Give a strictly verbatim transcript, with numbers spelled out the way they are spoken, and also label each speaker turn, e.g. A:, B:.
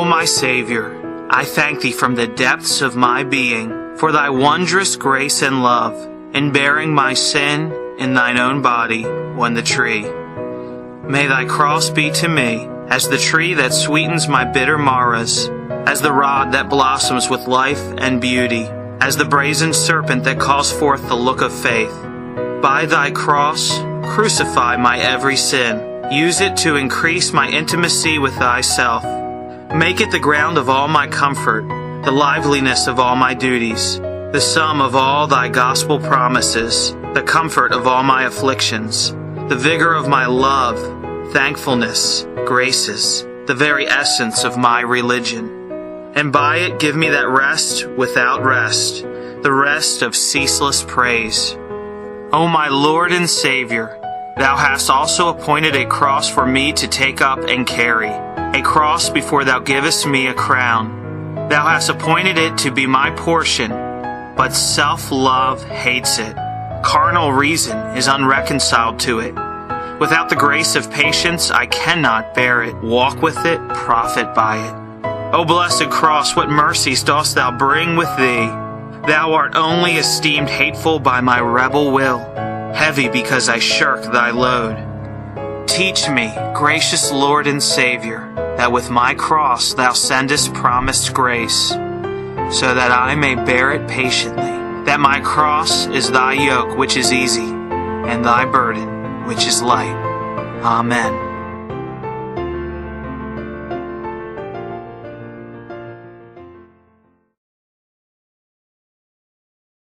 A: my Savior, I thank thee from the depths of my being for thy wondrous grace and love in bearing my sin in thine own body on the tree. May thy cross be to me as the tree that sweetens my bitter maras, as the rod that blossoms with life and beauty, as the brazen serpent that calls forth the look of faith. By thy cross, crucify my every sin. Use it to increase my intimacy with thyself. Make it the ground of all my comfort, the liveliness of all my duties, the sum of all thy gospel promises, the comfort of all my afflictions, the vigor of my love, thankfulness, graces, the very essence of my religion. And by it give me that rest without rest, the rest of ceaseless praise. O my Lord and Savior, thou hast also appointed a cross for me to take up and carry, a cross before thou givest me a crown. Thou hast appointed it to be my portion, but self-love hates it. Carnal reason is unreconciled to it. Without the grace of patience, I cannot bear it, walk with it, profit by it. O blessed cross, what mercies dost thou bring with thee! Thou art only esteemed hateful by my rebel will, heavy because I shirk thy load. Teach me, gracious Lord and Savior, that with my cross thou sendest promised grace, so that I may bear it patiently, that my cross is thy yoke which is easy, and thy burden which is light. Amen.